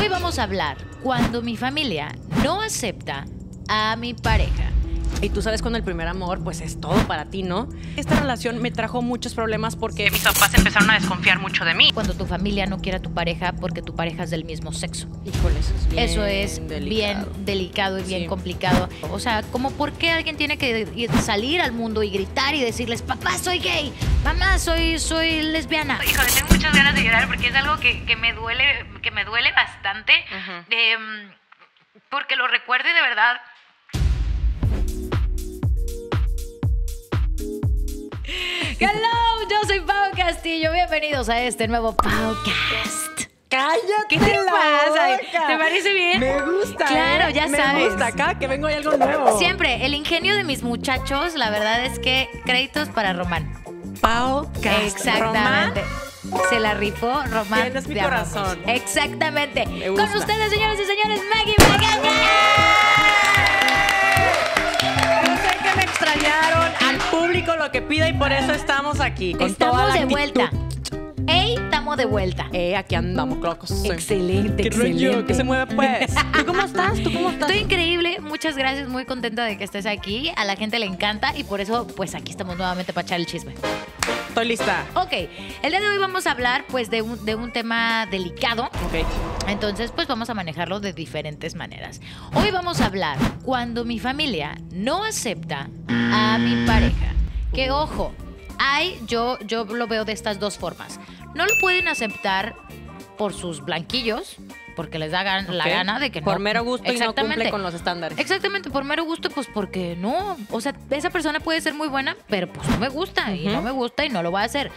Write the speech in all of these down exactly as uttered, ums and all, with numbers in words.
Hoy vamos a hablar cuando mi familia no acepta a mi pareja. Y tú sabes, cuando el primer amor, pues es todo para ti, ¿no? Esta relación me trajo muchos problemas porque mis papás empezaron a desconfiar mucho de mí. Cuando tu familia no quiere a tu pareja porque tu pareja es del mismo sexo. Híjole, eso es bien Eso es delicado. bien delicado y bien Sí. complicado. O sea, como por qué alguien tiene que ir- salir al mundo y gritar y decirles, papá, soy gay, mamá, soy, soy lesbiana. Híjole, tengo muchas ganas de llorar porque es algo que, que me duele, que me duele bastante. Ajá. eh, porque lo recuerdo y de verdad. Hello, yo soy Pau Castillo. Bienvenidos a este nuevo podcast. ¡Cállate! ¿Qué te la pasa? boca! ¿Te parece bien? Me gusta. Claro, ¿eh? ya me sabes. Me gusta. Cada que vengo hay algo nuevo. Siempre, el ingenio de mis muchachos, la verdad es que créditos para Román. Pau Cast. Exactamente. Se la rifó Román. Tienes mi te amamos. corazón. Exactamente. Me Con gusta. ustedes, señoras y señores, Maggie Magaña. Yo sé que me extrañaron, al público lo que pida, y por eso estamos aquí. Con toda Estamos la de actitud. vuelta. ¡Ey! Estamos de vuelta. Eh, aquí andamos, locos. Excelente, ¿Qué rollo? excelente. ¿Qué se mueve, pues? ¿Tú cómo estás? ¿Tú cómo estás? Estoy increíble, muchas gracias, muy contenta de que estés aquí. A la gente le encanta y por eso, pues aquí estamos nuevamente para echar el chisme. Estoy lista. Ok, el día de hoy vamos a hablar pues de un, de un tema delicado. Ok. Entonces, pues vamos a manejarlo de diferentes maneras. Hoy vamos a hablar cuando mi familia no acepta a mi pareja. Que ojo, hay, yo, yo lo veo de estas dos formas. No lo pueden aceptar por sus blanquillos, porque les da gan- la Ok. gana de que no. Por mero gusto y no Exactamente. cumple con los estándares. Exactamente, por mero gusto, pues porque no. O sea, esa persona puede ser muy buena, pero pues no me gusta y Ujú. no me gusta y no lo va a hacer.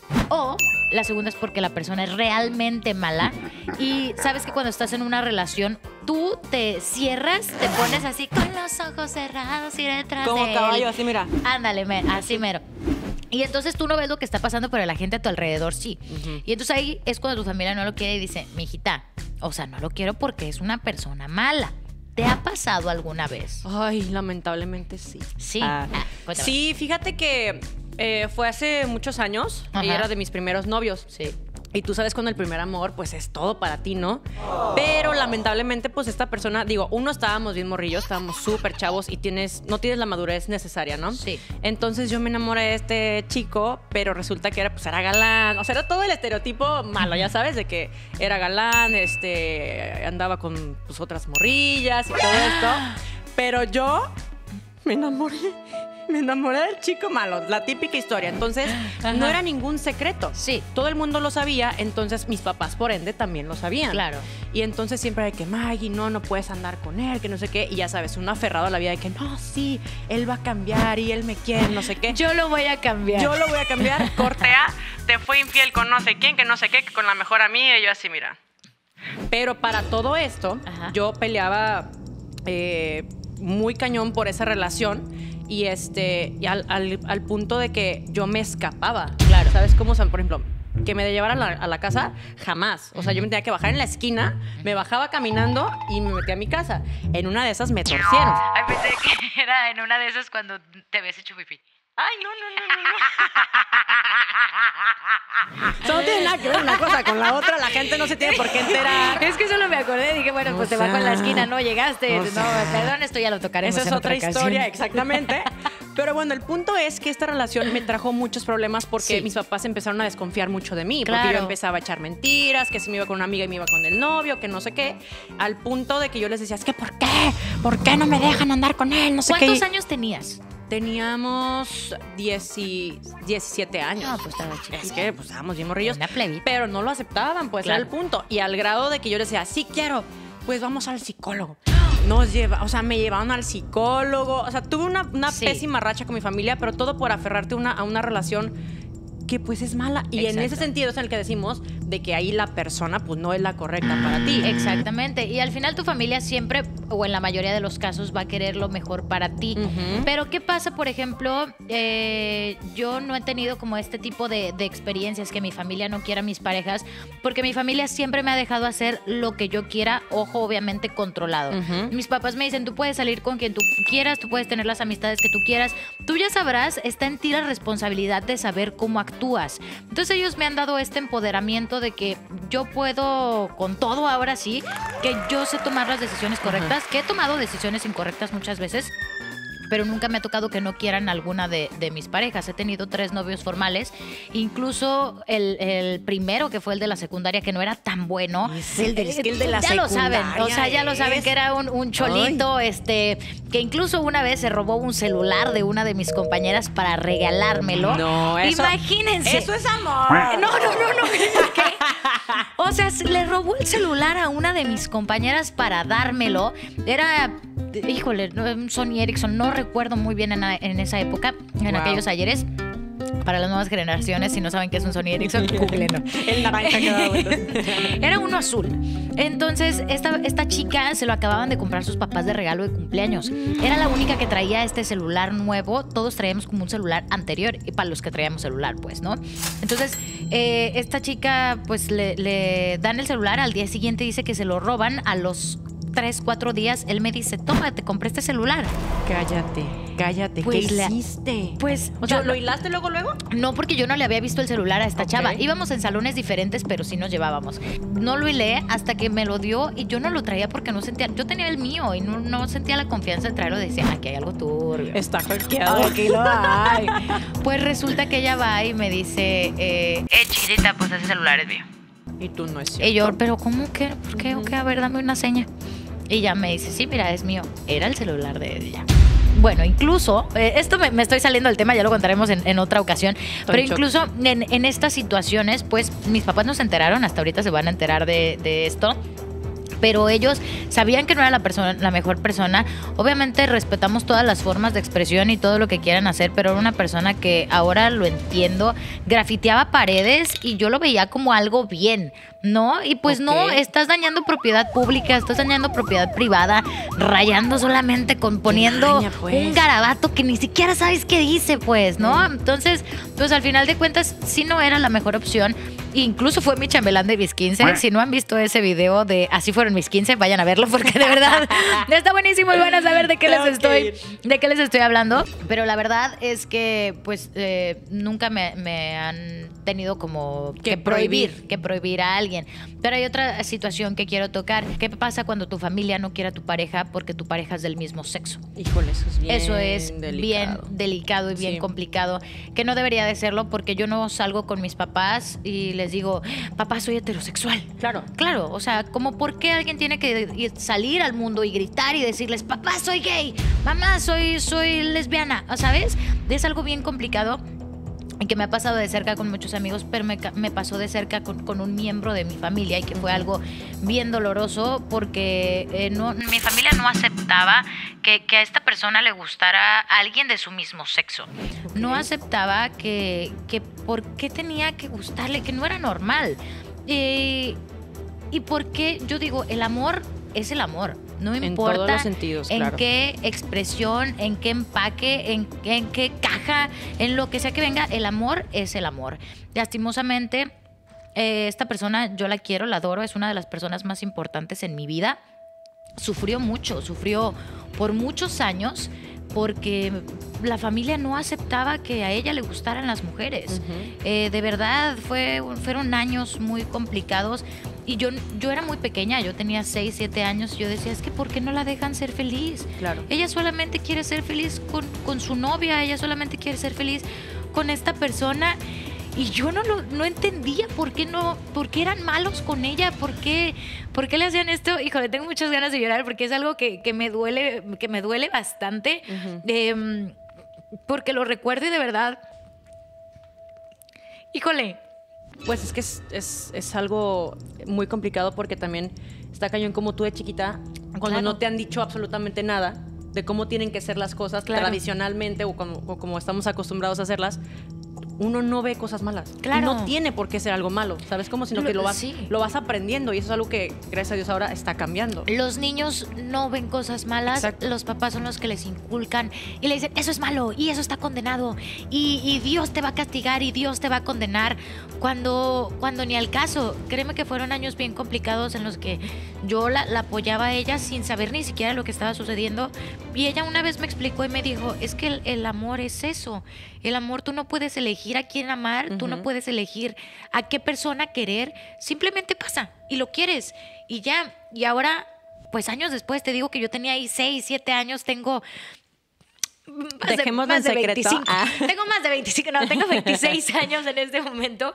O la segunda es porque la persona es realmente mala y sabes que cuando estás en una relación, tú te cierras, te pones así con los ojos cerrados y detrás Como de caballo, él. así, mira. Ándale, me- así mero. Y entonces tú no ves lo que está pasando, pero la gente a tu alrededor sí. Ujú. Y entonces ahí es cuando tu familia no lo quiere y dice, mijita, o sea, no lo quiero porque es una persona mala. ¿Te ha pasado alguna vez? Ay, lamentablemente sí. Sí. Ah, Ah, cuéntame. sí, fíjate que eh, fue hace muchos años y Ajá. era de mis primeros novios. Sí. Y tú sabes, cuando el primer amor, pues es todo para ti, ¿no? Pero lamentablemente, pues esta persona, digo, uno estábamos bien morrillos, estábamos súper chavos y tienes, no tienes la madurez necesaria, ¿no? Sí. Entonces yo me enamoré de este chico, pero resulta que era, pues era galán. O sea, era todo el estereotipo malo, ya sabes, de que era galán, este, andaba con pues, otras morrillas y todo esto. Pero yo me enamoré. Me enamoré del chico malo, la típica historia. Entonces, Ajá. no era ningún secreto. Sí. Todo el mundo lo sabía, entonces mis papás, por ende, también lo sabían. Claro. Y entonces siempre de que, Maggie, no, no puedes andar con él, que no sé qué. Y ya sabes, uno aferrado a la vida de que, no, sí, él va a cambiar y él me quiere, no sé qué. Yo lo voy a cambiar. Yo lo voy a cambiar, cortea, te fue infiel con no sé quién, que no sé qué, que con la mejor amiga, y yo así, mira. Pero para todo esto, Ajá. yo peleaba eh, muy cañón por esa relación. Y este, y al, al, al punto de que yo me escapaba. Claro. ¿Sabes cómo? O sea, por ejemplo, que me llevaran a la, a la casa, jamás. O sea, yo me tenía que bajar en la esquina, me bajaba caminando y me metía a mi casa. En una de esas me torcieron. Ay, pensé que era en una de esas cuando te ves hecho pipí. Ay, no, no, no, no, no. Eso no tiene nada que ver una cosa con la otra. La gente no se tiene por qué enterar. Es que solo me acordé, dije, bueno, pues O te bajo en la sea, esquina, no llegaste. o No, sea, perdón, esto ya lo tocaremos Esa es en otra ocasión. historia, exactamente. Pero bueno, el punto es que esta relación me trajo muchos problemas porque Sí. mis papás empezaron a desconfiar mucho de mí. Claro. Porque yo empezaba a echar mentiras, que si me iba con una amiga y me iba con el novio, que no sé qué. Al punto de que yo les decía, es que ¿por qué? ¿Por qué no me dejan andar con él? No sé qué. ¿Cuántos años tenías? Teníamos diez y diecisiete años. No, pues estaba chiquita. Es que pues estábamos bien morrillos. Una plebita. Pero no lo aceptaban, pues Claro. era el punto. Y al grado de que yo les decía, sí quiero, pues vamos al psicólogo. Nos lleva, o sea, me llevaron al psicólogo. O sea, tuve una, una Sí. pésima racha con mi familia, pero todo por aferrarte una, a una relación que pues es mala. Y en Exacto. ese sentido es en el que decimos de que ahí la persona pues no es la correcta para ti. Exactamente. Y al final tu familia siempre, o en la mayoría de los casos va a querer lo mejor para ti. Ujú. Pero ¿qué pasa, por ejemplo? Eh, yo no he tenido como este tipo de, de experiencias que mi familia no quiera a mis parejas, porque mi familia siempre me ha dejado hacer lo que yo quiera, ojo, obviamente controlado. Ujú. Mis papás me dicen, tú puedes salir con quien tú quieras, tú puedes tener las amistades que tú quieras, tú ya sabrás, está en ti la responsabilidad de saber cómo actúas. Entonces ellos me han dado este empoderamiento de que yo puedo con todo ahora sí, que yo sé tomar las decisiones correctas, que he tomado decisiones incorrectas muchas veces, pero nunca me ha tocado que no quieran alguna de, de mis parejas. He tenido tres novios formales, incluso el, el primero, que fue el de la secundaria, que no era tan bueno. Es el, del, es que el de la ya lo saben, o sea, ya lo es. saben que era un, un cholito, este, que incluso una vez se robó un celular de una de mis compañeras para regalármelo. No, eso, Imagínense. Eso es amor. No, no, no, no. ¿Qué? O sea, le robó el celular a una de mis compañeras para dármelo. Era, híjole, un Sony Ericsson, no recuerdo muy bien en, en esa época, en Wow. aquellos ayeres. Para las nuevas generaciones, si no saben qué es un Sony Ericsson, googleenlo. El naranja que daba vueltas. Era uno azul. Entonces, esta, esta chica se lo acababan de comprar sus papás de regalo de cumpleaños. Era la única que traía este celular nuevo. Todos traíamos como un celular anterior, y para los que traíamos celular, pues, ¿no? Entonces, eh, esta chica, pues, le, le dan el celular. Al día siguiente dice que se lo roban. A los tres, cuatro días, él me dice, toma, te compré este celular. Cállate, cállate. Pues ¿Qué la- hiciste? Pues, O sea, yo- ¿lo hilaste luego, luego? No, porque yo no le había visto el celular a esta Ok. chava. Íbamos en salones diferentes, pero sí nos llevábamos. No lo hilé hasta que me lo dio y yo no lo traía porque no sentía... Yo tenía el mío y no, no sentía la confianza de traerlo. Decía, aquí hay algo turbio. Está hackeado. Aquí lo hay. Pues resulta que ella va y me dice... Eh, Eh, chiquitita, pues ese celular es mío. Y tú no es cierto. y yo, ¿pero cómo que? ¿Por qué? Ok, a ver, dame una seña. Y ella me dice, sí, mira, es mío. Era el celular de ella. Bueno, incluso, eh, esto me, me estoy saliendo del tema, ya lo contaremos en, en otra ocasión, pero en shock. incluso en, en estas situaciones, pues mis papás no se enteraron, hasta ahorita se van a enterar de, de esto. Pero ellos sabían que no era la persona, la mejor persona. Obviamente respetamos todas las formas de expresión y todo lo que quieran hacer, pero era una persona que ahora lo entiendo, grafiteaba paredes y yo lo veía como algo bien, ¿no? Y pues Ok. no, estás dañando propiedad pública, estás dañando propiedad privada, rayando solamente con poniendo Daña, pues. un garabato que ni siquiera sabes qué dice, pues, ¿no? Entonces, pues al final de cuentas sí no era la mejor opción. Incluso fue mi chambelán de mis quince. Si no han visto ese video de Así fueron mis quince, vayan a verlo porque de verdad está buenísimo y van a saber de qué les Tengo que estoy, ir. de qué les estoy hablando. Pero la verdad es que pues eh, nunca me, me han tenido como que, Que prohibir, prohibir. que prohibir a alguien. Pero hay otra situación que quiero tocar. ¿Qué pasa cuando tu familia no quiere a tu pareja porque tu pareja es del mismo sexo? Híjole, eso es bien Eso es delicado. bien delicado y bien Sí. complicado, que no debería de serlo porque yo no salgo con mis papás y les digo, papá, soy heterosexual. Claro. Claro, o sea, como por qué alguien tiene que ir- salir al mundo y gritar y decirles, papá, soy gay, mamá, soy, soy lesbiana, ¿sabes? Es algo bien complicado. Y que me ha pasado de cerca con muchos amigos, pero me, ca- me pasó de cerca con, con un miembro de mi familia y que fue algo bien doloroso porque eh, no, Mi familia no aceptaba que, que a esta persona le gustara alguien de su mismo sexo. no aceptaba que, que por qué tenía que gustarle, que no era normal. Eh, y por qué, yo digo, el amor es el amor. No En importa todos los sentidos, en claro. qué expresión, en qué empaque, en, en qué caja, en lo que sea que venga, el amor es el amor. Lastimosamente, eh, esta persona yo la quiero, la adoro, es una de las personas más importantes en mi vida. Sufrió mucho, sufrió por muchos años porque la familia no aceptaba que a ella le gustaran las mujeres. Ujú. Eh, de verdad, fue, fueron años muy complicados y yo, yo era muy pequeña, yo tenía seis, siete años y yo decía, es que ¿por qué no la dejan ser feliz? Claro. Ella solamente quiere ser feliz con, con su novia, ella solamente quiere ser feliz con esta persona. Y yo no lo no entendía por qué no, por qué eran malos con ella, por qué, por qué le hacían esto. Híjole, tengo muchas ganas de llorar porque es algo que, que me duele, que me duele bastante. Ujú. Eh, porque lo recuerdo y de verdad. Híjole. Pues es que es, es, es algo muy complicado porque también está cañón como tú de chiquita, cuando Claro. no te han dicho absolutamente nada de cómo tienen que ser las cosas Claro. tradicionalmente o como, o como estamos acostumbrados a hacerlas, uno no ve cosas malas. Claro. Y no tiene por qué ser algo malo, ¿sabes cómo? Sino que lo vas, Sí. lo vas aprendiendo y eso es algo que, gracias a Dios, ahora está cambiando. Los niños no ven cosas malas, Exacto. los papás son los que les inculcan y le dicen, eso es malo y eso está condenado y, y Dios te va a castigar y Dios te va a condenar, cuando, cuando ni al caso. Créeme que fueron años bien complicados en los que yo la, la apoyaba a ella sin saber ni siquiera lo que estaba sucediendo, y ella una vez me explicó y me dijo, es que el, el amor es eso, el amor tú no puedes elegir a quién amar, uh-huh. tú no puedes elegir a qué persona querer, simplemente pasa y lo quieres y ya. Y ahora, pues años después, te digo que yo tenía ahí seis, siete años, tengo... Más Dejémoslo de, más en de secreto. veinticinco. Ah. Tengo más de veinticinco, no, tengo veintiséis años en este momento.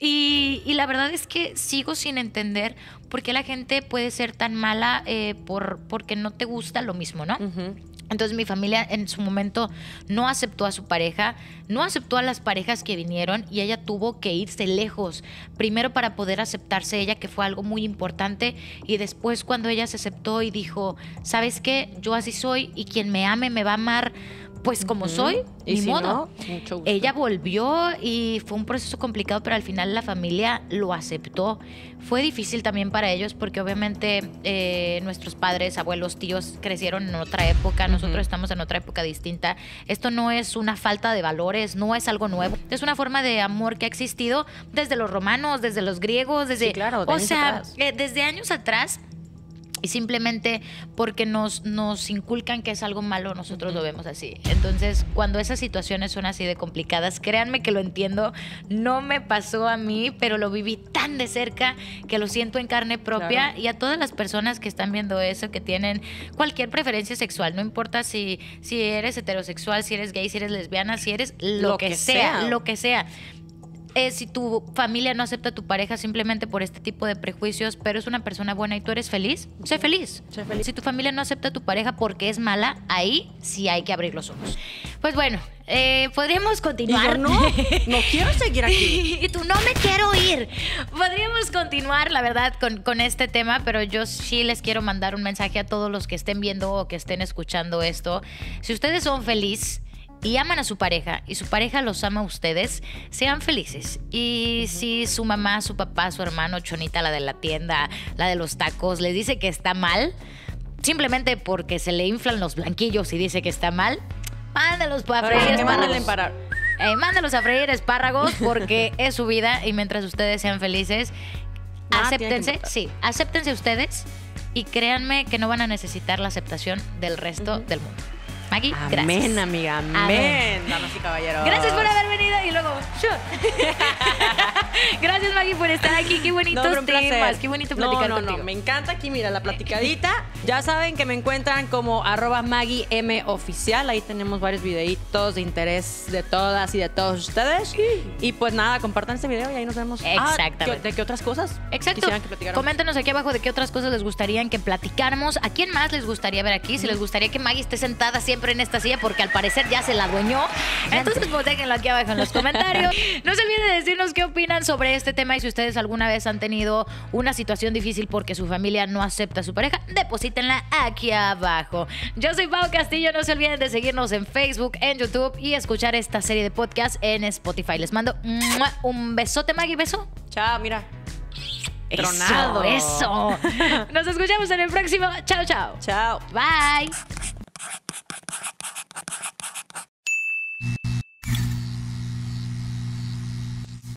Y, y la verdad es que sigo sin entender por qué la gente puede ser tan mala eh, por, porque no te gusta lo mismo, ¿no? Uh-huh. Entonces mi familia en su momento no aceptó a su pareja, no aceptó a las parejas que vinieron y ella tuvo que irse lejos. Primero para poder aceptarse ella, que fue algo muy importante, y después cuando ella se aceptó y dijo, ¿sabes qué? Yo así soy y quien me ame me va a amar pues como uh-huh. soy, ¿Y ni si modo. No? Mucho gusto. Ella volvió y fue un proceso complicado, pero al final la familia lo aceptó. Fue difícil también para ellos porque obviamente eh, nuestros padres, abuelos, tíos crecieron en otra época, nosotros uh-huh. estamos en otra época distinta. Esto no es una falta de valores, no es algo nuevo. Es una forma de amor que ha existido desde los romanos, desde los griegos, desde... Sí, claro, de o años sea, atrás. Eh, desde años atrás. Y simplemente porque nos, nos inculcan que es algo malo, nosotros lo vemos así. Entonces, cuando esas situaciones son así de complicadas, créanme que lo entiendo. No me pasó a mí, pero lo viví tan de cerca que lo siento en carne propia. Claro. Y a todas las personas que están viendo eso, que tienen cualquier preferencia sexual, no importa si, si eres heterosexual, si eres gay, si eres lesbiana, si eres lo, lo que, que sea, sea, lo que sea. Eh, si tu familia no acepta a tu pareja simplemente por este tipo de prejuicios, pero es una persona buena y tú eres feliz, sé feliz. Sé feliz. Si tu familia no acepta a tu pareja porque es mala, ahí sí hay que abrir los ojos. Pues bueno, eh, podríamos continuar. Y yo, no, no quiero seguir aquí. Y tú, no me quiero ir. Podríamos continuar, la verdad, con, con este tema, pero yo sí les quiero mandar un mensaje a todos los que estén viendo o que estén escuchando esto. Si ustedes son felices y aman a su pareja y su pareja los ama a ustedes, sean felices. Y uh-huh. si su mamá, su papá, su hermano, Chonita, la de la tienda, la de los tacos, les dice que está mal, simplemente porque se le inflan los blanquillos y dice que está mal, mándalos para freír espárragos. Para... Eh, mándalos a freír espárragos porque es su vida y mientras ustedes sean felices, ah, acéptense, sí, acéptense ustedes y créanme que no van a necesitar la aceptación del resto uh-huh. del mundo. Maggie, gracias. Amén, amiga, amén. amén. Damas y caballeros. Gracias por haber venido y luego gracias, Maggie, por estar aquí. Qué bonitos no, temas, qué bonito platicar no, no, contigo. No, me encanta aquí, mira, la platicadita. Ya saben que me encuentran como arroba Maggie M oficial. Ahí tenemos varios videitos de interés de todas y de todos ustedes. Sí. Y pues nada, compartan este video y ahí nos vemos. Exactamente. Ah, ¿de qué otras cosas? Exacto. Quisieran que platicáramos. Coméntenos aquí abajo de qué otras cosas les gustaría que platicáramos. ¿A quién más les gustaría ver aquí? Si les gustaría que Maggie esté sentada siempre en esta silla porque al parecer ya se la adueñó. Entonces pues déjenlo aquí abajo en los comentarios. No se olviden de decirnos qué opinan sobre este tema y si ustedes alguna vez han tenido una situación difícil porque su familia no acepta a su pareja, deposítenla aquí abajo. Yo soy Pau Castillo. No se olviden de seguirnos en Facebook, en YouTube y escuchar esta serie de podcast en Spotify. Les mando un besote, Maggie. ¿Beso? Chao, mira. Eso, Tronado. eso. Nos escuchamos en el próximo. Chao, chao. Chao. Bye.